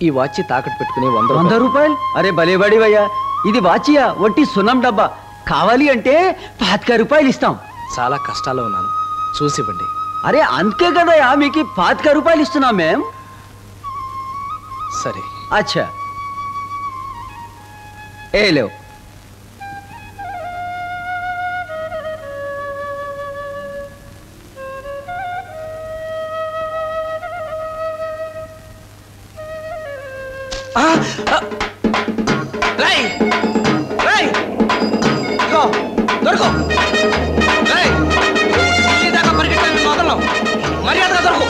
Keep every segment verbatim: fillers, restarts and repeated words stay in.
ఈ వాచ్ తాకట్టు పెట్టుకుని వంద వంద రూపాయలు అరే భలే బడివయ్యా ఇది వాచియా వట్టి సున్నం డబ్బా కావాలి అంటే పాతిక రూపాయలు ఇస్తాం చాలా కష్టాల్లో ఉన్నాను చూసివ్వండి అరే అందుకే కదయా మీకు పాతిక రూపాయలు ఇస్తున్నాం మేం సరే అచ్చా ఏ లేవు దొరకో దాకా పరిగెట్టాను మొదలు మర్యాదగా దొరకు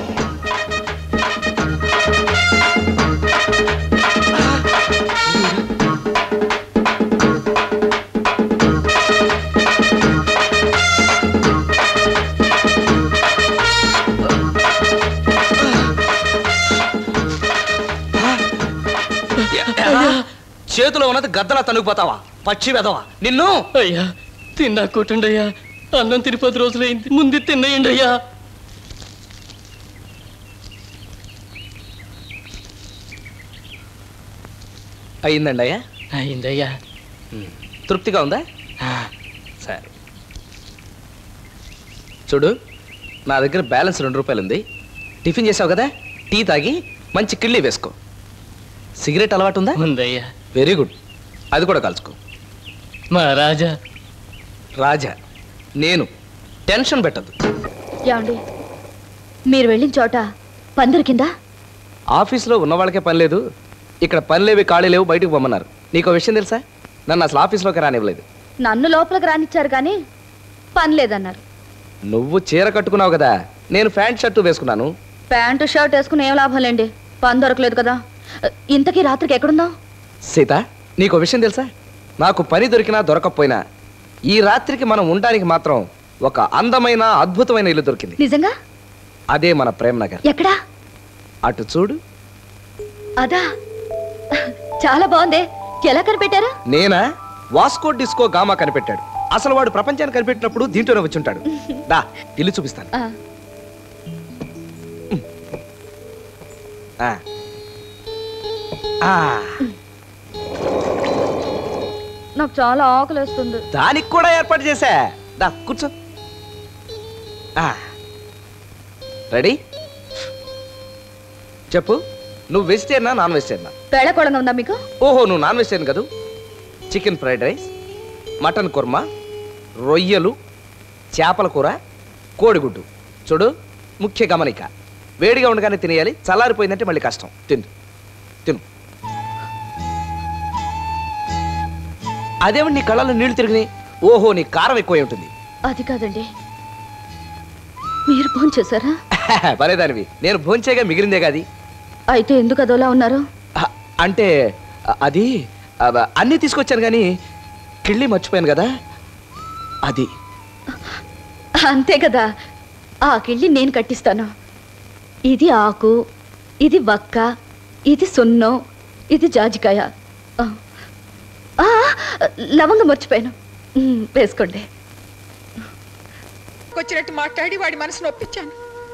చేతిలో ఉన్నది గద్దలా తనుకుపోతావా పచ్చి వెదవా నిన్ను అయ్యా తిన్నా కొట్టండి అయ్యా అన్నం తిని పది రోజులైంది ముందు తిన్నయండి అయ్యా అయిందండి అయ్యా అయిందయ్యా తృప్తిగా ఉందా సరే చూడు నా దగ్గర బ్యాలెన్స్ రెండు రూపాయలు ఉంది టిఫిన్ చేసావు కదా టీ తాగి మంచి కిళ్ళి వేసుకో సిగరెట్ అలవాటు ఉందా ఉందయ్యా వెరీ గుడ్ అది కూడా కలుసుకో మా రాజా రాజా నేను టెన్షన్ పెట్టద్దు ఏమండి మీరు వెళ్ళిన చోట పని దొరికిందా ఆఫీస్లో ఉన్న వాళ్ళకే పని లేదు ఇక్కడ పని లేవి ఖాళీ లేవు బయటకు పొమ్మన్నారు నీకు విషయం తెలుసా నన్ను అసలు ఆఫీస్లోకి రానివ్వలేదు నన్ను లోపలికి రానిచ్చారు కానీ పని లేదన్నారు నువ్వు చీర కట్టుకున్నావు కదా నేను ప్యాంట్ షర్టు వేసుకున్నాను ప్యాంటు షర్ట్ వేసుకుని ఏం లాభం లేండి పని దొరకలేదు కదా ఇంతకీ రాత్రికి ఎక్కడుందాం సీత నీకు విషయం తెలుసా నాకు పని దొరికినా దొరకకపోయినా ఈ రాత్రికి మనం ఉండడానికి మాత్రం ఒక అందమైన అద్భుతమైన ఇల్లు దొరికింది నిజంగా అదే మన ప్రేమ్ నగర్ ఎక్కడా అటు చూడు అదా చాలా బాగుంది ఎలా కనిపెట్టారు నేనా వాస్కో డిస్కో గామా కనిపెట్టాడు అసలు వాడు ప్రపంచాన్ని కనిపెట్టినప్పుడు దీంట్లోనే వచ్చి ఉంటాడు దా ఇల్లు చూపిస్తాను నాకు చాలా ఆకలి వేస్తుంది దానికి కూడా ఏర్పాటు చేశా దా కూర్చో రెడీ చెప్పు నువ్వు వెజిటేరియనా నాన్ వెజిటేరియనా పేళకోళంగా ఉందా మీకు ఓహో నువ్వు నాన్ వెజిటేరియన్ కదా chicken fried rice mutton kurma రొయ్యలు చేపల కూర కోడిగుడ్డు చూడు ముఖ్య గమనిక వేడిగా ఉండగానే తినేయాలి చల్లారిపోయిందంటే మళ్ళీ కష్టం తిను తిను అదేమో నీ కళ్ళలో నీళ్లు తిరిగినాయి ఓహో నీ కారం ఎక్కువ ఉంటుంది అది కాదండి మీరు భోజనం చేశారా పరేదానివి నేను భోంచేగా మిగిలిందే కాది అయితే ఎందుకు అదోలా ఉన్నారు అంటే అది అన్నీ తీసుకొచ్చాను కానీ కిళ్ళి మర్చిపోయాను కదా అది అంతే కదా ఆ కిళ్ళి నేను కట్టిస్తాను ఇది ఆకు ఇది వక్క ఇది సున్నం ఇది జాజికాయ లవంగం మర్చిపోయాను వేసుకోండి వచ్చినట్టు మాట్లాడి వాడి మనసు నొప్పించాను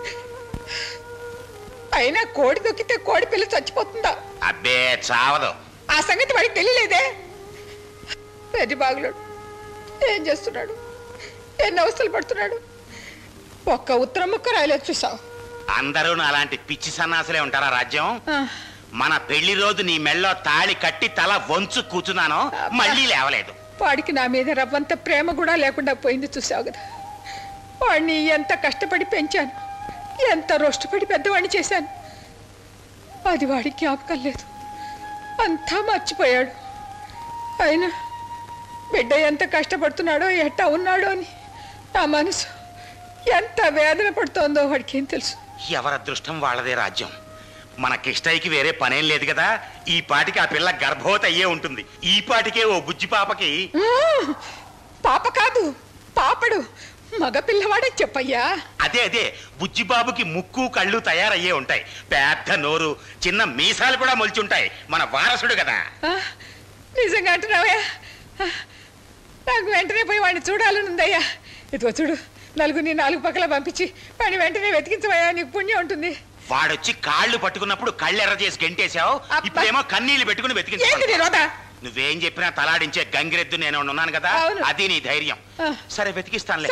అయినా కోడి దొక్కితే కోడి పిల్ల చచ్చిపోతుందా అబ్బే చావదు ఆ సంగతి వాడికి తెలియలేదే పెద్ద బాగులోడు ఏం చేస్తున్నాడు ఎన్ని అవస్థలు పడుతున్నాడు ఒక్క ఉత్తరం ముక్క రాయలేదు చూసావు అందరూ అలాంటి పిచ్చి సన్నాసులే ఉంటారా రాజ్యం మన పెళ్లి రోజు నీ మెళ్ళో తాళి కట్టి తల వంచు కూర్చున్నాను మళ్ళీ లేవలేదు వాడికి నా మీద రవ్వంత ప్రేమ కూడా లేకుండా పోయింది చూసావు కదా వాడిని ఎంత కష్టపడి పెంచాను ఎంత రోష్టపడి పెద్దవాడిని చేశాను అది వాడికి జ్ఞాపకం లేదు అంతా మర్చిపోయాడు అయినా బిడ్డ ఎంత కష్టపడుతున్నాడో ఎట్టా ఉన్నాడో అని నా మనసు ఎంత వేదన పడుతోందో వాడికి ఏం తెలుసు ఎవరి అదృష్టం వాళ్ళదే రాజ్యం మన కిష్టయ్యకి వేరే పనేం లేదు కదా ఈ పాటికి ఆ పిల్ల గర్భవతి అయ్యే ఉంటుంది ఈ పాటికే ఓ బుజ్జి పాపకి పాప కాదు పాపడు మగ పిల్లవాడే చెప్పయ్యా అదే అదే బుజ్జి బాబుకి ముక్కు కళ్ళు తయారయ్యే ఉంటాయి పెద్ద నోరు చిన్న మీసాలు కూడా మొలిచుంటాయి మన వారసుడు కదా నిజంగా అంటున్నావయ్యా నాకు వెంటనే పోయి వాడిని చూడాలనుందయ్యా ఇదిగో చూడు నలుగురిని నాలుగు పక్కల పంపించి వాడిని వెంటనే వెతికించవయ్యా నీకు పుణ్యం ఉంటుంది వాడొచ్చి కాళ్ళు పట్టుకున్నప్పుడు కళ్ళు ఎర్ర చేసి గెంటేశావు, ఇప్పుడేమో కన్నీళ్లు పెట్టుకుని వెతికించు. నువ్వేం చెప్పినా తలాడించే గంగిరెద్దు నేను ఉన్నాను కదా, అది నీ ధైర్యం. సరే వెతికిస్తానులే.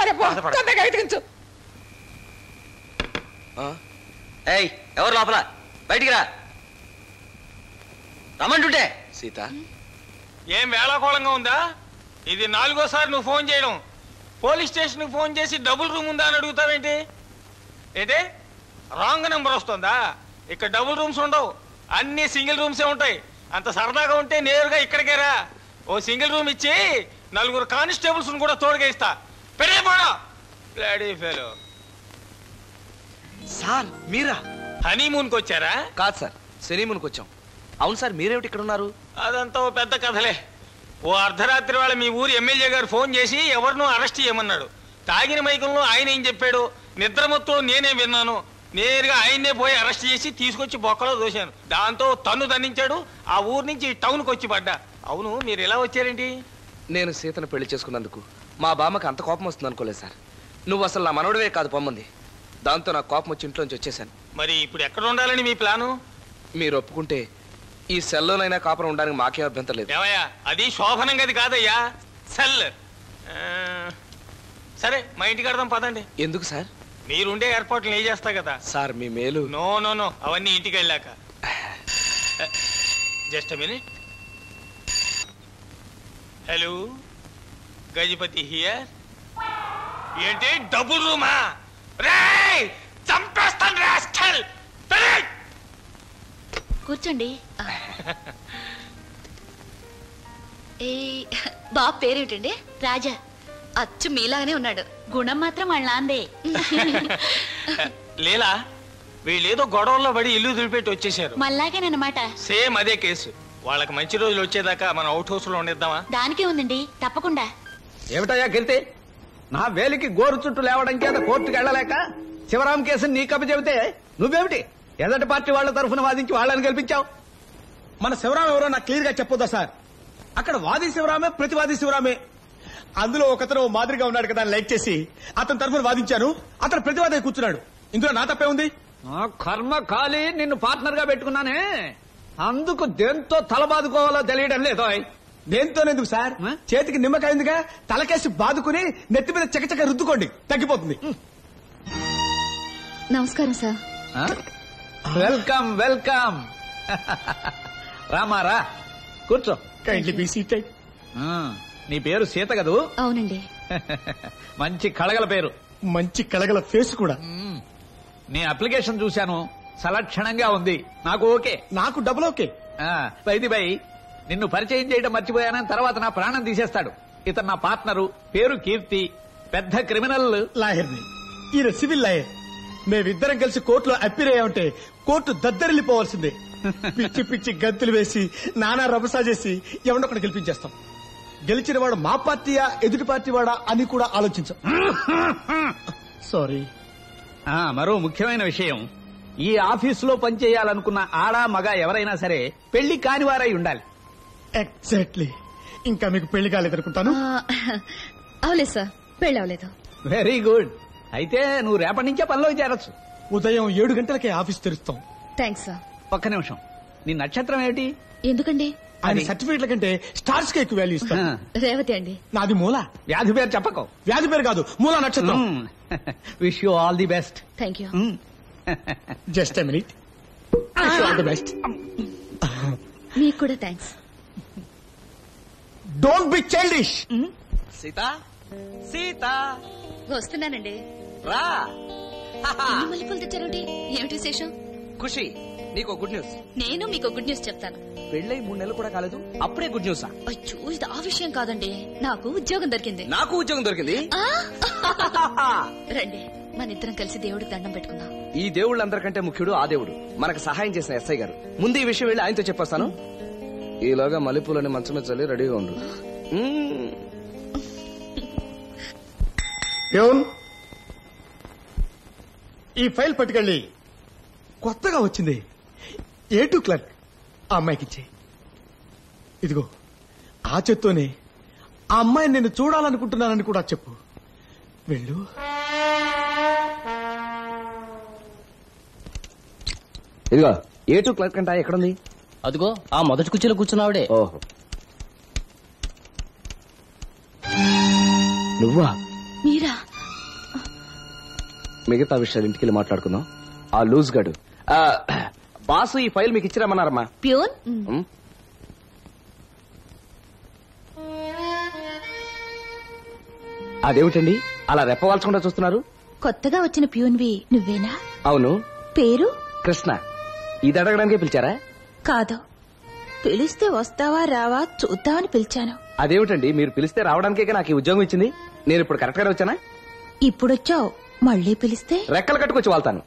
ఏయ్ ఎవరు లోపల? బయటికి రా. రమ్మంటుంటే. సీత ఏం వేళాకోళంగా ఉందా? ఇది నాలుగోసారి నువ్వు ఫోన్ చేయడం. పోలీస్ స్టేషన్కి ఫోన్ చేసి డబుల్ రూమ్ ఉందా అని అడుగుతావేంటి? ఏంటి రాంగ్ నెంబర్ వస్తుందా? ఇక్కడ డబుల్ రూమ్స్ ఉండవు, అన్ని సింగిల్ రూమ్సే ఉంటాయి. అంత సరదాగా ఉంటే నేరుగా ఇక్కడికే రా. ఓ సింగిల్ రూమ్ ఇచ్చి నలుగురు కానిస్టేబుల్స్ కూడా తోడుగా ఇస్తా. పెరిగే పోడా బ్లడీ ఫెలో. సార్ మీరా? హనీమూన్కి వచ్చారా? కాదు సార్, సినీమూన్కి వచ్చాం. అవును సార్, మీరేమిటి ఇక్కడ ఉన్నారు? అదంతా ఓ పెద్ద కథలే. ఓ అర్ధరాత్రి వేళ మీ ఊరు ఎమ్మెల్యే గారు ఫోన్ చేసి ఎవరినో అరెస్ట్ చేయమన్నాడు. తాగిన మైకంలో ఆయన ఏం చెప్పాడు, నిద్ర మొత్తం నేనే విన్నాను. నేరుగా ఆయన్నే పోయి అరెస్ట్ చేసి తీసుకొచ్చి బొక్కలో దోశాను. దాంతో తన్ను దండించాడు. ఆ ఊరు నుంచి టౌన్కి వచ్చి పడ్డా. అవును, మీరు ఎలా వచ్చారేంటి? నేను సీతను పెళ్లి చేసుకున్నందుకు మా బామ్మకి అంత కోపం వస్తుంది అనుకోలేదు సార్. నువ్వు అసలు నా మనవడివే కాదు పొమ్మంది. దాంతో నాకు కోపం వచ్చి ఇంట్లోంచి వచ్చేసాను. మరి ఇప్పుడు ఎక్కడ ఉండాలని మీ ప్లాను? మీరు ఒప్పుకుంటే ఈ సెల్లోనైనా కాపురం ఉండడానికి మాకే అభ్యంతరం లేదు. ఏమయ్యా, అది శోభనం గది కాదయ్యా, సెల్. సరే మా ఇంటికి కడదాం పదండి. ఎందుకు సార్? మీరుండే ఏర్పాట్లు నేను చేస్తా కదా సార్. మీ మేలు. నో నో నో అవన్నీ ఇంటికి వెళ్ళాక. Just minute. Hello, Gajapati here. ఏంటి డబుల్ రూమా? రేయ్ చంపేస్తాను రాస్కల్. కూర్చోండి. ఏ బాబు పేరేమిటండి? రాజా. అచ్చు మీలాగానే ఉన్నాడు, గుణం మాత్రం వాళ్ళ నాందే. లేలా, వీళ్ళేదో గొడవల్లో పడి ఇల్లు దులిపెట్టి వచ్చేసారు. మళ్ళాగేనమాట. సేమ్ అదే కేసు. వాళ్ళకి మంచి రోజులు వచ్చేదాకా మనం అవుట్ హౌస్ లో ఉండేద్దామా? దానికే ఉందండి, తప్పకుండా. ఏమిటయ్యా కీర్తి, నా వేలికి గోరు చుట్టూ లేవడం చేత కోర్టుకు వెళ్ళలేక శివరాం కేసుని నీ కప్ప చెబితే నువ్వేమిటి ఎదటి పార్టీ వాళ్ళ తరఫున వాదించి వాళ్ళని గెలిపించావు? మన శివరాం ఎవరో నాకు క్లియర్ గా చెప్పొద్దా సార్? అక్కడ వాది శివరామే, ప్రతివాది శివరామే. అందులో ఒకతను మాదిరిగా ఉన్నాడు కదా, లైక్ చేసి అతని తరఫున వాదించాను. అతను ప్రతివాది కూర్చున్నాడు. ఇందులో నా తప్పే ఉంది? కర్మ ఖాళీ, నిన్ను పార్ట్నర్ గా పెట్టుకున్నానే, అందుకు దేంతో తల బాదుకోవాలో తెలియడం లేదో. దేంతోనేందుకు సార్? చేతికి నిమ్మకాయందుగా తలకేసి బాదుకుని నెత్తి మీద చకచక రుద్దుకోండి, తగ్గిపోతుంది. నమస్కారం సార్. Welcome welcome. రామారా కూర్చో. Kindly be seated. నీ పేరు సీత కదూ? అవునండి. మంచి కళగల పేరు, మంచి కళగల ఫేస్ కూడా. నీ అప్లికేషన్ చూశాను, సలక్షణంగా ఉంది. నాకు ఓకే. నాకు డబుల్ ఓకే. బైది బై, నిన్ను పరిచయం చేయడం మర్చిపోయానని తర్వాత నా ప్రాణం తీసేస్తాడు. ఇతను నా పార్ట్నరు, పేరు కీర్తి, పెద్ద క్రిమినల్ లాయర్ని. ఈయన సివిల్ లాయర్. మేమిద్దరం కలిసి కోర్టులో అప్పీర్ అయ్యామంటే కోర్టు దద్దరిల్లిపోవాల్సిందే. పిచ్చి పిచ్చి గంతులు వేసి నానా రభసా చేసి ఎవడొకటి గెలిపించేస్తాం. గెలిచిన వాడు మా పార్టీయా ఎదుటి పార్టీ వాడా అని కూడా ఆలోచించాం. సారీ. మరో ముఖ్యమైన విషయం, ఈ ఆఫీసులో పనిచేయాలనుకున్న ఆడా మగ ఎవరైనా సరే పెళ్లి కానివారై ఉండాలి. ఎగ్జాక్ట్లీ. ఇంకా మీకు పెళ్లి కాలేదనుకుంటాను. అవలేదు సార్, పెళ్లి అవలేదు. Very good. అయితే నువ్వు రేపటి నుంచే పనిలో చేరొచ్చు. ఉదయం ఏడు గంటలకే ఆఫీస్ తెరుస్తాం. Thanks sir. ఒక్క నిమిషం, నీ నక్షత్రం ఏమిటి? ఎందుకండి? ఆయన సర్టిఫికేట్ల కంటే స్టార్స్ కి ఎక్కువ వాల్యూ ఇస్తాను. రేవతి అండి. నాది మూల. వ్యాధి పేరు చెప్పకో. వ్యాధి పేరు కాదు, మూల నక్షత్రం. Wish you all the best. Thank you. Just a minute. All the best. మీకు కూడా thanks. Don't be childish. Sita Sita వస్తున్నానండి. రా. ఎన్ని మల్లెపూలు తెచ్చారండి? ఏమిటి విశేషం? ఖుషి, నీకు గుడ్ న్యూస్. నేను మీకు గుడ్ న్యూస్ చెప్తాను. పెళ్ళై మూడు నెలలు కూడా కాలేదు, అప్పుడే గుడ్ న్యూసా? అయ్యో, ఇది ఆ విషయం కాదండి. నాకు ఉద్యోగం దొరికింది. నాకు ఉద్యోగం దొరికింది. రండి, మన ఇద్దరం కలిసి దేవుడికి దండం పెట్టుకుందాం. ఈ దేవుళ్ళందరికంటే ముఖ్యుడు ఆ దేవుడు, మనకు సహాయం చేసిన ఎస్ఐ గారు. ముందు ఈ విషయం వెళ్ళి ఆయనతో చెప్పొస్తాను. ఈలోగా మల్లెపూలని మంచం మీద చల్లి రెడీగా ఉండు. ఈ ఫైల్ పట్టుకెళ్ళి కొత్తగా వచ్చింది ఏ టూ క్లర్క్ ఆ అమ్మాయికి ఇచ్చే. ఇదిగో ఆ చేత్తోనే ఆ అమ్మాయిని నేను చూడాలనుకుంటున్నానని కూడా చెప్పు. వెళ్ళు. ఇదిగో ఏ టూ క్లర్క్ అంట ఎక్కడుంది? అదిగో ఆ మొదటి కుర్చీలో కూర్చున్నావుడే. ఓహో, నువ్వా? మీరా? మిగతా విషయాలు ఇంటికి వెళ్ళి మాట్లాడుకుందాం. ఆ లూజ్ గడు బాసు ఈ ఫైల్ మీకు ఇచ్చిరమ్మన్నారమ్మా. ప్యూన్ ఉమ్. అదేమిటండి అలా రెప్పవాల్చకుండా చూస్తున్నారు? కొత్తగా వచ్చిన ప్యూన్వి నువ్వేనా? అవును. పేరు? కృష్ణ. ఇది అడగడానికే పిలిచారా? కాదు, పిలిస్తే వస్తావా రావా చూద్దామని పిలిచాను. అదేమిటండి మీరు పిలిస్తే రావడానికే నాకు ఈ ఉద్యోగం ఇచ్చింది. నేను ఇప్పుడు కరెక్ట్ గానే వచ్చానా? ఇప్పుడొచ్చావు, మళ్ళీ పిలిస్తే రెక్కలు కట్టుకొచ్చి వాళ్తాను.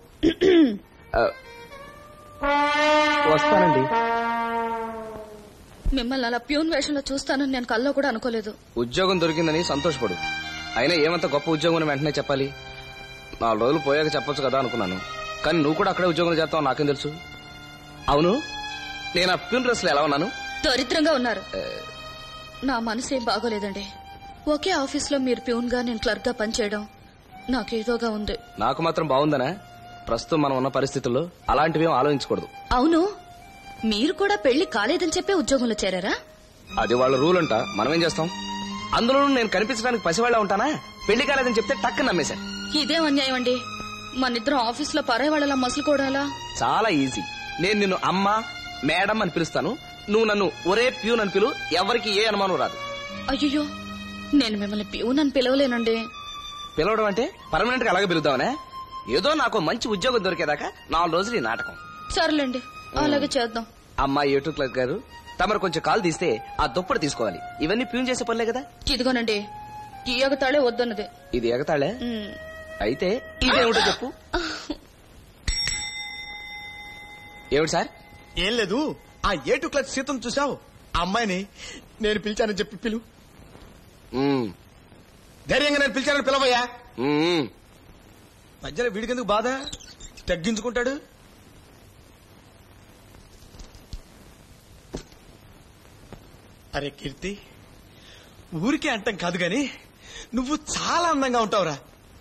వస్తానండి. మిమ్మల్ని అలా ప్యూన్ వేషంలో చూస్తానని నేను కల్లో కూడా అనుకోలేదు. ఉద్యోగం దొరికిందని సంతోషపడు. అయినా ఏమంత గొప్ప ఉద్యోగం వెంటనే చెప్పాలి? నాలుగు రోజులు పోయాక చెప్పొచ్చు కదా అనుకున్నాను. కానీ నువ్వు కూడా అక్కడే ఉద్యోగం చేస్తావు నాకేం తెలుసు. అవును, నేను ఆ ప్యూన్ డ్రెస్ లో ఎలా ఉన్నాను? దరిద్రంగా ఉన్నారు. నా మనసేం బాగోలేదండి. ఒకే ఆఫీస్ లో మీరు ప్యూన్ గా నేను క్లర్క్ గా పనిచేయడం నాకేదోగా ఉంది. నాకు మాత్రం బాగుందనా? ప్రస్తుతం మనం ఉన్న పరిస్థితుల్లో అలాంటివేం ఆలోచించకూడదు. అవును, మీరు కూడా పెళ్లి కాలేదని చెప్పే ఉద్యోగంలో చేరారా? అది వాళ్ళ రూల్ అంట, మనమేం చేస్తాం? అందులో నేను కనిపించడానికి పసివాళ్ళ ఉంటానా? పెళ్లి కాలేదని చెప్తే టక్కు నమ్మేశారు. ఇదేం అన్యాయం అండి. మనిద్దరం ఆఫీస్ లో పరాయి వాళ్ళలా మసులుకోవడాలా? చాలా ఈజీ. నేను నిన్ను అమ్మ మేడం అని పిలుస్తాను, నువ్వు నన్ను ఒరే ప్యూన్ అని పిలు. ఎవరికి ఏ అనుమానం రాదు. అయ్యో, నేను మిమ్మల్ని ప్యూన్ అని పిలవలేనండి. పిలవడం అంటే పర్మనెంట్ గా అలాగే పిలుద్దామనే? ఏదో నాకు మంచి ఉద్యోగం దొరికేదాకా నాలుగు రోజులు ఈ నాటకం. సర్లేండి, అలాగే చేద్దాం. అమ్మా ఏటూ క్లర్క్ గారు, తమరు కొంచెం కాలు తీస్తే ఆ దుప్పటి తీసుకోవాలి. ఇవన్నీ ప్యూన్ చేసే పనులే కదా. ఇదిగోనండి, ఈ ఎగతాళే వద్దన్నది. ఇది ఎగతాళే? అయితే ఇదేమిటో చెప్పు. ఏమిటి సార్? ఏం లేదు, ఆ ఏటు క్లర్క్ సీతను చూసావు? ఆ అమ్మాయిని నేను పిలిచానని చెప్పి పిలు. ధైర్యంగా నేను పిలిచానని పిలవయ్యా. మధ్యలో వీడికెందుకు బాధ? తగ్గించుకుంటాడు. అరే కీర్తి, ఊరికే అంటాం కాదు గాని నువ్వు చాలా అందంగా ఉంటావురా.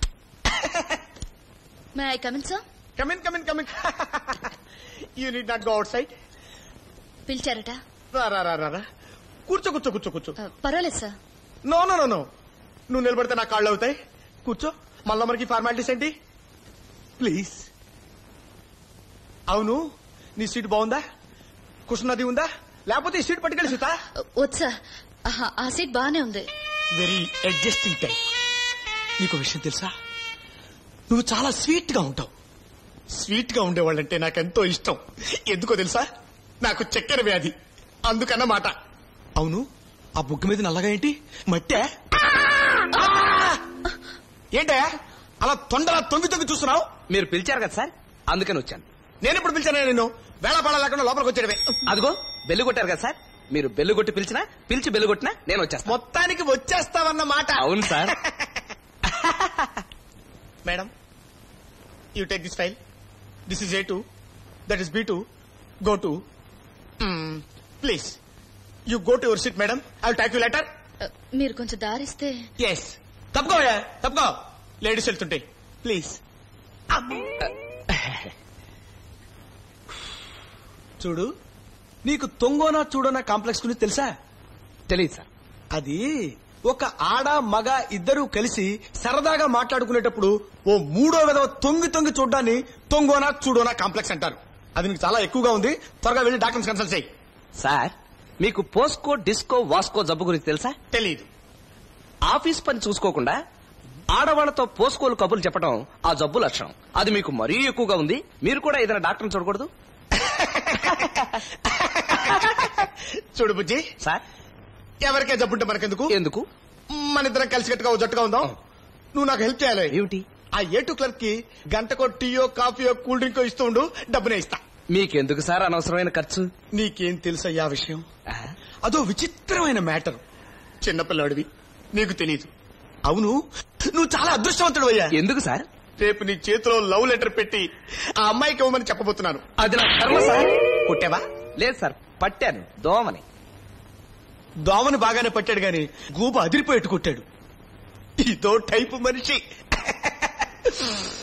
May I come in sir? Come in come in come in. You need not go outside. పిలిచారట? రా రా రా రా కూర్చో కూర్చో కూర్చో కూర్చో. పర్వాలేదు sir. No no no no నువ్వు నిలబడితే నా కాళ్ళు అవుతాయి. కూర్చో. మళ్ళా మనకి ఫార్మాలిటీస్ ఏంటి? ప్లీజ్. అవును, నీ సీట్ బాగుందా? కుషన్ అది ఉందా? లేకపోతే ఈ సీట్ పట్టుకెళ్ళి సీతా. వద్దు సార్, ఆ సీట్ బాగానే ఉంది. Very adjusting type. నీకు విషయం తెలుసా? నువ్వు చాలా స్వీట్ గా ఉంటావు. స్వీట్ గా ఉండేవాళ్ళంటే నాకెంతో ఇష్టం. ఎందుకో తెలుసా? నాకు చక్కెర వ్యాధి, అందుకన్నమాట. అవును, ఆ బుగ్గ మీద నల్లగా ఏంటి? మట్టే? ఏంటే అలా తొండలా తొంగి తొంగి చూస్తున్నావు? మీరు పిలిచారు కదా సార్, అందుకని వచ్చాను. నేను ఇప్పుడు పిలిచాను? నేను వేళపాడ లేకుండా లోపలికి వచ్చేటవే. అదిగో బెల్లు కొట్టారు కదా సార్, మీరు బెల్లు కొట్టి పిలిచినా పిలిచి బెల్లు కొట్టినా నేను వచ్చేస్తాను. మొత్తానికి వచ్చేస్తావన్న మాట. అవును sir. Madam, you take this file. This is A two, that is B two. Go to please. You go to your seat madam. I will take you letter. మీరు కొంచెం దారిస్తే. ఎస్, తప్పుకోయా తప్పుకో. లేడీస్ వెళ్తుంటాయి. ప్లీజ్. చూడు, నీకు తొంగోనా చూడోనా complex గురించి తెలుసా? తెలియదు సార్. అది ఒక ఆడ మగ ఇద్దరు కలిసి సరదాగా మాట్లాడుకునేటప్పుడు ఓ మూడో విధవ తొంగి తొంగి చూడ్డాన్ని తొంగోనా చూడోనా కాంప్లెక్స్ అంటారు. అది నీకు చాలా ఎక్కువగా ఉంది. త్వరగా వెళ్లి డాక్టర్స్ కన్సల్ట్ చేయి. సార్, మీకు పోస్కో డిస్కో వాస్కో జబ్బు గురించి తెలుసా? తెలీదు. ఆఫీస్ పని చూసుకోకుండా ఆడవాళ్లతో పోస్కోలు కబుర్లు చెప్పడం ఆ జబ్బు లక్షణం. అది మీకు మరీ ఎక్కువగా ఉంది. మీరు కూడా ఏదైనా డాక్టర్ని చూడకూడదు? చూడు బుజ్జి సార్, ఎవరికే జబ్బుంటే మనకెందుకు? ఎందుకు? మన ఇద్దరం కలిసికట్టుగా జట్టుగా ఉందాం. నువ్వు నాకు హెల్ప్ చేయాలి. ఏమిటి? ఆ ఏటు క్లర్క్ కి గంటకో టీయో కాఫీయో కూల్ డ్రింకో ఇస్తూ ఉండు, డబ్బునే ఇస్తా. మీకెందుకు సార్ అనవసరమైన ఖర్చు? నీకేం తెలుసయ్యా విషయం? అదో విచిత్రమైన మ్యాటర్. చిన్నపిల్లాడివి, నీకు తెలీదు. అవును, నువ్వు చాలా అదృష్టవంతుడు అయ్యా. ఎందుకు సార్? రేపు నీ చేతిలో లవ్ లెటర్ పెట్టి ఆ అమ్మాయికి ఇవ్వమని చెప్పబోతున్నాను. అది నా కర్మ సార్. కొట్టావా? లేదు సార్, పట్టాను దోమని. దోమని బాగానే పట్టాడు గాని గూబ అదిరిపోయేట్టు కొట్టాడు. ఇదో టైపు మనిషి.